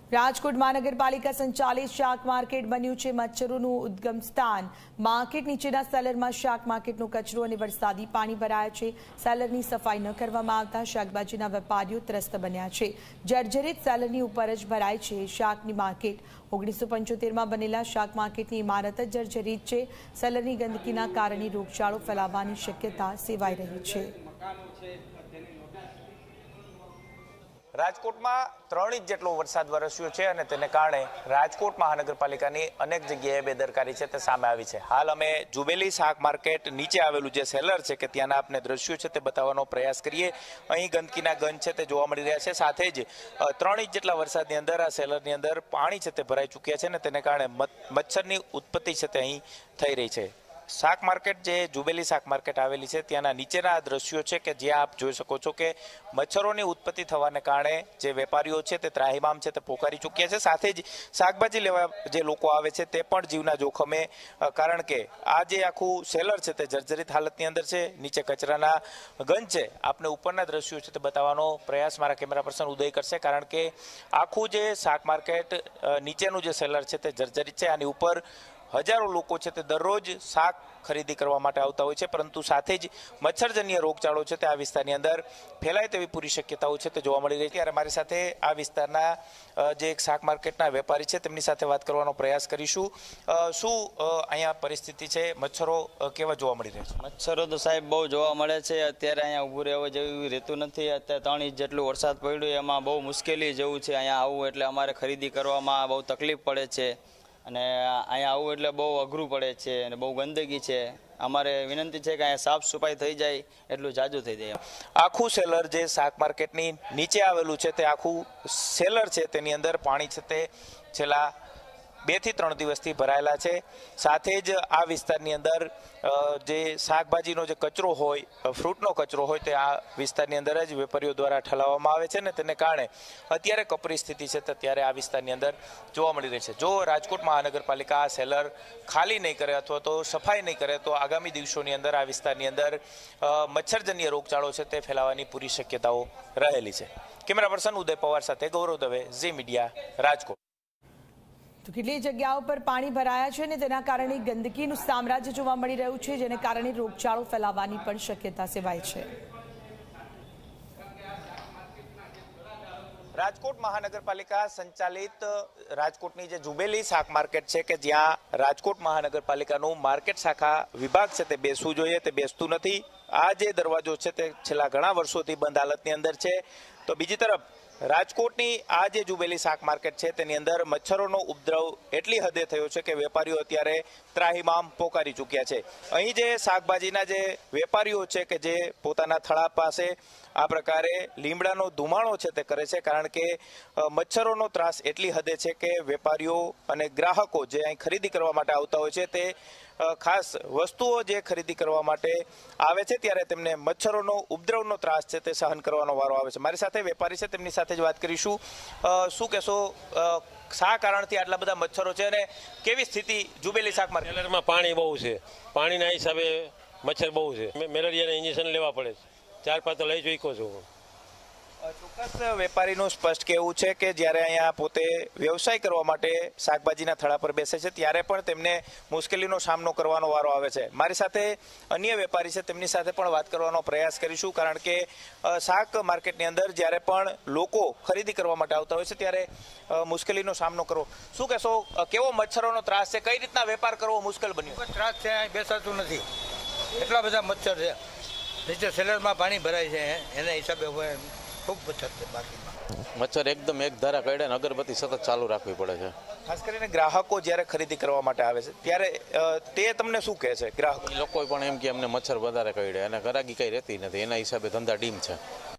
રાજકોટ મહાનગરપાલિકા સંચાલિત શાક માર્કેટ બન્યું છે મચ્છરોનું ઉદ્ગમ સ્થાન। માર્કેટ નીચેના સેલરમાં શાક માર્કેટનો કચરો અને વરસાદી પાણી ભરાયા છે। સેલરની સફાઈ ન કરવામાં આવતા શાકભાજીના વેપારીઓ ત્રસ્ત બન્યા છે। જર્જરિત સેલરની ઉપર જ ભરાય છે શાકની માર્કેટ। 1975માં બનેલા શાક માર્કેટની ઇમારત જ જર્જરિત છે। સેલરની ગંદકીના કારણે રોગચાળો ફેલાવાની શક્યતા સેવાઈ રહી છે। રાજકોટ में 3 इंच જેટલો વરસાદ વરસ્યો છે અને તેને કારણે રાજકોટ મહાનગરપાલિકાની અનેક જગ્યાએ બેદરકારી છે તે સામે આવી છે। હાલ અમે જુબેલી શાક માર્કેટ નીચે આવેલું જે સેલર છે કે ત્યાંના આપને દ્રશ્યો છે તે બતાવવાનો પ્રયાસ કરીએ। અહીં ગંદકીના ગંજ છે તે જોવા મળી રહ્યા છે। સાથે જ 3 इंच જેટલા વરસાદની અંદર આ સેલરની અંદર પાણી છે તે ભરાઈ ચૂક્યા છે અને તેને કારણે મચ્છરની ઉત્પત્તિ છે તે અહીં થઈ રહી છે। શાક માર્કેટ જે જુબેલી શાક માર્કેટ આવેલી છે ત્યાંના નીચેના દ્રશ્યો છે કે જ્યાં આપ જોઈ શકો છો કે મચ્છરોની ઉત્પત્તિ થવાને કારણે જે વેપારીઓ છે તે ત્રાહિમામ છે તે પોકારી ચૂક્યા છે। સાથે જ શાકભાજી લેવા જે લોકો આવે છે તે પણ જીવના જોખમે, કારણ કે આ જે આખું સેલર છે તે જર્જરિત હાલતની અંદર છે। નીચે કચરાના ગંજ છે। આપને ઉપરના દ્રશ્યો છે તે બતાવવાનો પ્રયાસ મારા કેમેરા પર્સન ઉદય કરશે, કારણ કે આખું જે શાક માર્કેટ નીચેનું જે સેલર છે તે જર્જરિત છે। આની ઉપર હજારો લોકો છે તે દરરોજ શાક ખરીદી કરવા માટે આવતા હોય છે, પરંતુ સાથે જ મચ્છરજન્ય રોગચાળો છે તે આ વિસ્તારની અંદર ફેલાય તેવી પૂરી શક્યતાઓ છે તે જોવા મળી રહી છે। ત્યારે મારી સાથે આ વિસ્તારના જે એક શાક માર્કેટના વેપારી છે તેમની સાથે વાત કરવાનો પ્રયાસ કરીશું। શું અહીંયા પરિસ્થિતિ છે, મચ્છરો કેવા જોવા મળી રહ્યા છે? મચ્છરો તો સાહેબ બહુ જોવા મળે છે। અત્યારે અહીંયા ઊભું રહેવા જેવું રહેતું નથી। અત્યારે 3 ઇંચ જેટલું વરસાદ પડ્યો એમાં બહુ મુશ્કેલી જેવું છે। અહીંયા આવવું એટલે અમારે ખરીદી કરવામાં બહુ તકલીફ પડે છે અને અહીંયા આવું એટલે બહુ અઘરું પડે છે અને બહુ ગંદકી છે। અમારે વિનંતી છે કે અહીંયા સાફ સફાઈ થઈ જાય એટલું જાજુ થઈ જાય। આખું સેલર જે શાક માર્કેટની નીચે આવેલું છે તે આખું સેલર છે તેની અંદર પાણી છે તે છેલ્લા 2 થી 3 દિવસથી ભરાયેલા છે। સાથે જ આ વિસ્તારની અંદર જે શાકભાજીનો જે કચરો હોય, ફ્રૂટનો કચરો હોય તે આ વિસ્તારની અંદર જ વેપારીઓ દ્વારા ઠલાવવામાં આવે છે ને તેને કારણે અત્યારે કપરી સ્થિતિ છે તે ત્યારે આ વિસ્તારની અંદર જોવા મળી રહી છે। જો રાજકોટ મહાનગરપાલિકા આ સેલર ખાલી નહીં કરે અથવા તો સફાઈ નહીં કરે તો આગામી દિવસોની અંદર આ વિસ્તારની અંદર મચ્છરજન્ય રોગચાળો છે તે ફેલાવાની પૂરી શક્યતાઓ રહેલી છે। કેમેરા પર્સન ઉદય પવાર સાથે ગૌરવ દવે, ઝી મીડિયા, રાજકોટ। તો કેટલી જગ્યાઓ પર પાણી ભરાયા છે અને તેના કારણે ગંદકીનું સામ્રાજ્ય જોવા મળી રહ્યું છે, જેને કારણે રોગચાળો ફેલાવાની પણ શક્યતા સેવાય છે। રાજકોટ મહાનગરપાલિકા સંચાલિત રાજકોટની જે જુબેલી શાક માર્કેટ છે કે જ્યાં રાજકોટ મહાનગરપાલિકાનું માર્કેટ શાખા વિભાગ છે તે બેસવું જોઈએ તે બેસતું નથી। આ જે દરવાજો છે તે છેલ્લા ઘણા વર્ષોથી બંધ હાલતની અંદર છે। તો બીજી તરફ રાજકોટની આ જે જુબેલી શાક માર્કેટ છે તેની અંદર મચ્છરોનો ઉપદ્રવ એટલી હદે થયો છે કે વેપારીઓ અત્યારે ત્રાહિમામ પોકારી ચૂક્યા છે। અહીં જે શાકભાજીના જે વેપારીઓ છે કે જે પોતાના થળા પાસે આ પ્રકારે લીમડાનો ધુમાડો છે તે કરે છે, કારણ કે મચ્છરોનો ત્રાસ એટલી હદે છે કે વેપારીઓ અને ગ્રાહકો જે અહીં ખરીદી કરવા માટે આવતા હોય છે તે ખાસ વસ્તુઓ જે ખરીદી કરવા માટે આવે છે ત્યારે તેમને મચ્છરોનો ઉપદ્રવનો ત્રાસ છે તે સહન કરવાનો વારો આવે છે। મારી સાથે વેપારી છે, તેમની સાથે જ વાત કરીશું। શું કહેશો, શા કારણથી આટલા બધા મચ્છરો છે અને કેવી સ્થિતિ જુબેલી શાક માર્કેટમાં? પાણી બહુ છે, પાણીના હિસાબે મચ્છર બહુ છે। મેલેરિયાના ઇન્જેક્શન લેવા પડે છે। 4-5 તો લઈ ચૂક્યો છું। ચોક્કસ વેપારીનું સ્પષ્ટ કહેવું છે કે જ્યારે અહીંયા પોતે વ્યવસાય કરવા માટે શાકભાજીના થળા પર બેસે છે ત્યારે પણ તેમને મુશ્કેલીનો સામનો કરવાનો વારો આવે છે। મારી સાથે અન્ય વેપારી છે, તેમની સાથે પણ વાત કરવાનો પ્રયાસ કરીશું, કારણ કે શાક માર્કેટની અંદર જ્યારે પણ લોકો ખરીદી કરવા માટે આવતા હોય છે ત્યારે મુશ્કેલીનો સામનો કરવો, શું કહેશો, કેવો મચ્છરોનો ત્રાસ છે, કઈ રીતના વેપાર કરવો મુશ્કેલ બન્યો? ત્રાસ છે, અહીં બેસાતું નથી, એટલા બધા મચ્છર છે। નીચે સેલરમાં પાણી ભરાય છે એના હિસાબે ખૂબ મચ્છર છે। બાકીમાં મચ્છર એકદમ એક ધારા કાઢે ને અગરબત્તી સતત ચાલુ રાખવી પડે છે। ખાસ કરીને ગ્રાહકો જ્યારે ખરીદી કરવા માટે આવે છે ત્યારે તે તમને શું કહે છે? ગ્રાહકો લોકો પણ એમ કે અમને મચ્છર વધારે કાઢે અને ગરાગી કઈ રહેતી નથી, એના હિસાબે ધંધા ડીમ છે।